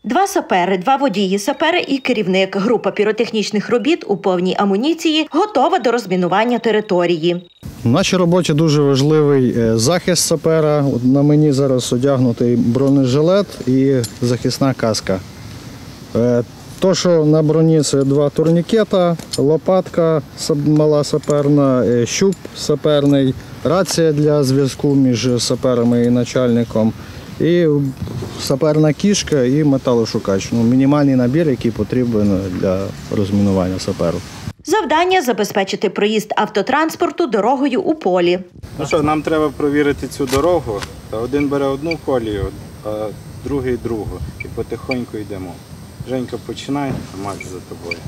2 сапери, 2 водії сапери і керівник. Група піротехнічних робіт у повній амуніції готова до розмінування території. В нашій роботі дуже важливий захист сапера. На мені зараз одягнутий бронежилет і захисна каска. То, що на броні, це 2 турнікета, лопатка мала саперна, щуп саперний, рація для зв'язку між саперами і начальником, і саперна кішка і металошукач. Мінімальний набір, який потрібен для розмінування саперу. Завдання – забезпечити проїзд автотранспорту дорогою у полі. Ну що, нам треба провірити цю дорогу. Один бере одну колію, а другий – другу. І потихоньку йдемо. Женька, починай, а Макс за тобою.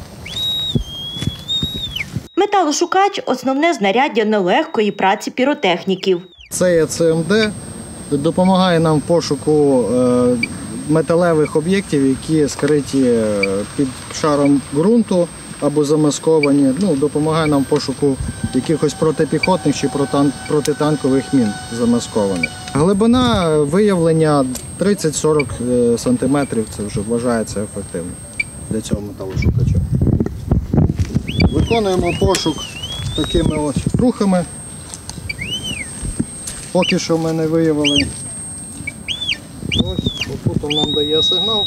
Металошукач – основне знаряддя нелегкої праці піротехніків. Це є ЦМД, допомагає нам в пошуку металевих об'єктів, які скриті під шаром ґрунту або замасковані. Допомагає нам в пошуку якихось протипіхотних чи протитанкових мін замаскованих. Глибина виявлення 30-40 см, це вже вважається ефективним для цього металошукача. Виконуємо пошук такими ось рухами. Поки що ми не виявили. Ось, попутом нам дає сигнал.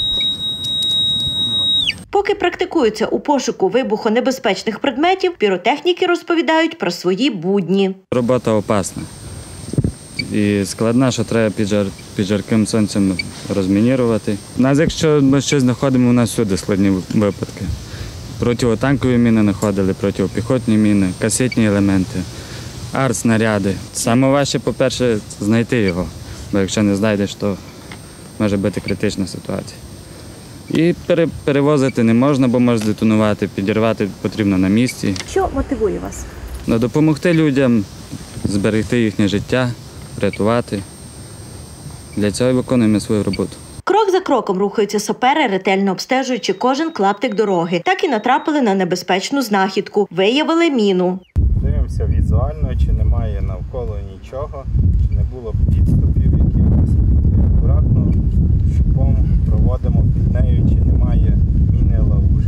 Поки практикуються у пошуку вибухонебезпечних предметів, піротехніки розповідають про свої будні. Робота опасна і складна, що треба під жарким сонцем розмінірувати. Якщо ми щось знаходимо, у нас всюди складні випадки. Противотанкові міни знаходили, протипіхотні міни, касетні елементи, артснаряди. Саме важче, по-перше, знайти його, бо якщо не знайдеш, то може бути критична ситуація. І перевозити не можна, бо може здетонувати, підірвати потрібно на місці. Що мотивує вас? Допомогти людям, зберегти їхнє життя, врятувати. Для цього виконуємо свою роботу. Крок за кроком рухаються сапери, ретельно обстежуючи кожен клаптик дороги. Так і натрапили на небезпечну знахідку. Виявили міну. Дивимося візуально, чи немає навколо нічого, чи не було підступів якихось. І акуратно щупом проводимо під нею, чи немає міни-ловушки.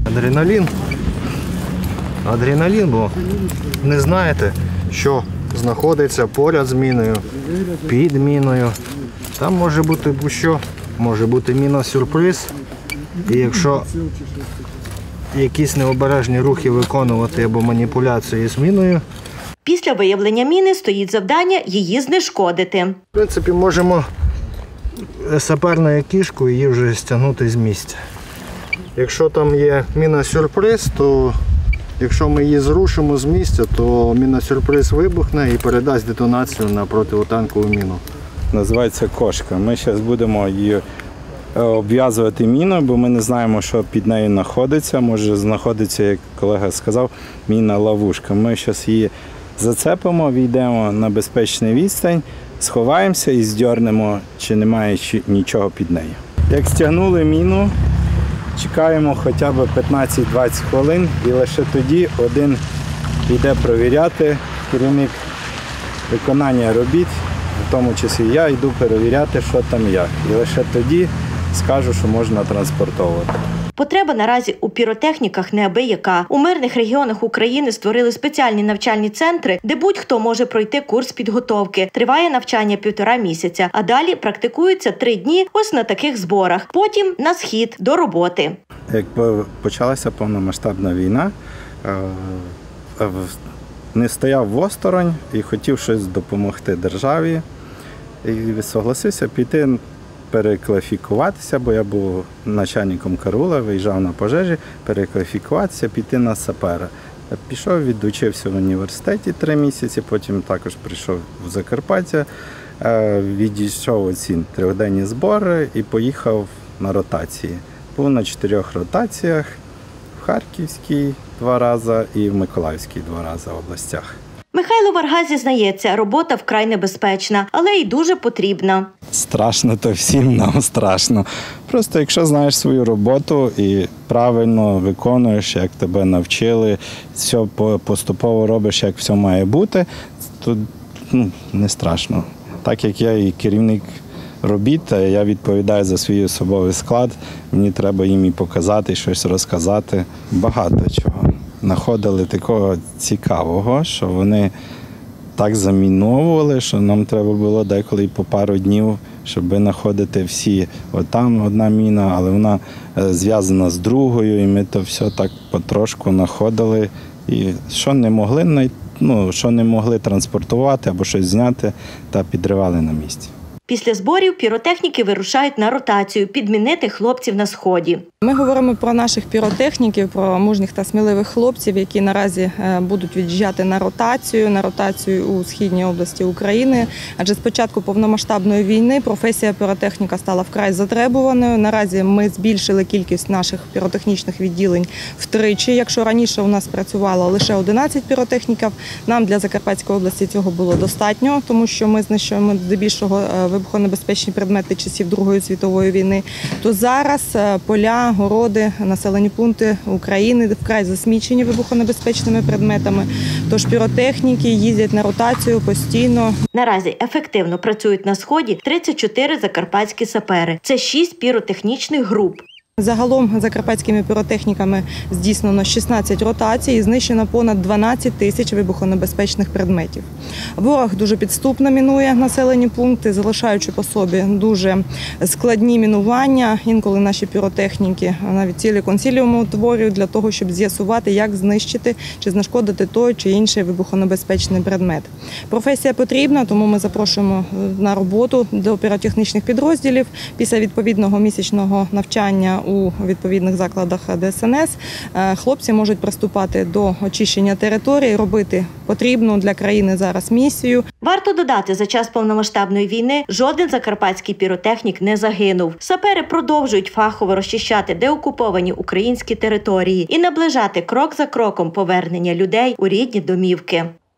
Адреналін, бо не знаєте, що знаходиться поряд з міною, під міною. Там може бути будь-що, може бути міна-сюрприз. І якщо якісь необережні рухи виконувати або маніпуляції з міною. Після виявлення міни стоїть завдання її знешкодити. В принципі, можемо саперною кішкою її вже стягнути з місця. Якщо там є міна-сюрприз, то якщо ми її зрушимо з місця, то міна-сюрприз вибухне і передасть детонацію на протитанкову міну. Називається кошка. Ми зараз будемо її обв'язувати міною, бо ми не знаємо, що під нею знаходиться. Може знаходиться, як колега сказав, міна-ловушка. Ми зараз її зацепимо, війдемо на безпечну відстань, сховаємося і здьорнемо, чи немає нічого під нею. Як стягнули міну, чекаємо хоча б 15-20 хвилин і лише тоді один йде провіряти, керівник виконання робіт, в тому числі я йду перевіряти, що там як. І лише тоді скажу, що можна транспортовувати. Потреба наразі у піротехніках неабияка. У мирних регіонах України створили спеціальні навчальні центри, де будь-хто може пройти курс підготовки. Триває навчання 1,5 місяця, а далі практикуються 3 дні ось на таких зборах. Потім на схід, до роботи. Як почалася повномасштабна війна, не стояв осторонь і хотів щось допомогти державі. І согласився піти перекваліфікуватися, бо я був начальником караула, виїжджав на пожежі, перекваліфікуватися, піти на сапера. Пішов, відучився в університеті 3 місяці, потім також прийшов в Закарпаття, відійшов оці 3-денні збори і поїхав на ротації. Був на 4 ротаціях, в Харківській 2 рази і в Миколаївській 2 рази в областях. Михайло Варга зізнається, робота вкрай небезпечна, але й дуже потрібна. Страшно, то всім нам страшно. Просто якщо знаєш свою роботу і правильно виконуєш, як тебе навчили, все поступово робиш, як все має бути, то не страшно. Так як я і керівник робіт, я відповідаю за свій особовий склад. Мені треба їм і показати, щось розказати. Багато чого. Находили такого цікавого, що вони так заміновували, що нам треба було деколи по пару днів, щоб знаходити всі. От там одна міна, але вона зв'язана з другою, і ми то все так потрошку знаходили. І що не могли транспортувати або щось зняти, та підривали на місці. Pісля зборів піротехніки вирушають на ротацію підмінити хлопців на сході. Ми говоримо про наших піротехніків, про мужніх та сміливих хлопців, які наразі будуть від'їжджати на ротацію у східній області України. Адже з початку повномасштабної війни професія піротехніка стала вкрай затребуваною. Наразі ми збільшили кількість наших піротехнічних відділень втричі. Якщо раніше у нас працювало лише 11 піротехніків, нам для Закарпатської області цього було достатньо, тому що ми знищуємо здебільшого вибухонебезпечні предмети часів Другої світової війни, то зараз поля, городи, населені пункти України вкрай засмічені вибухонебезпечними предметами. Тож піротехніки їздять на ротацію постійно. Наразі ефективно працюють на сході 34 закарпатські сапери. Це 6 піротехнічних груп. Загалом закарпатськими піротехніками здійснено 16 ротацій і знищено понад 12 тисяч вибухонебезпечних предметів. Ворог дуже підступно мінує населені пункти, залишаючи по собі дуже складні мінування. Інколи наші піротехніки навіть цілі консиліуми утворюють для того, щоб з'ясувати, як знищити чи знешкодити той чи інший вибухонебезпечний предмет. Професія потрібна, тому ми запрошуємо на роботу до піротехнічних підрозділів. Після відповідного місячного навчання у відповідних закладах ДСНС хлопці можуть приступати до очищення території, робити потрібну для країни зараз місію. Варто додати, за час повномасштабної війни жоден закарпатський піротехнік не загинув. Сапери продовжують фахово розчищати деокуповані українські території і наближати крок за кроком повернення людей у рідні домівки.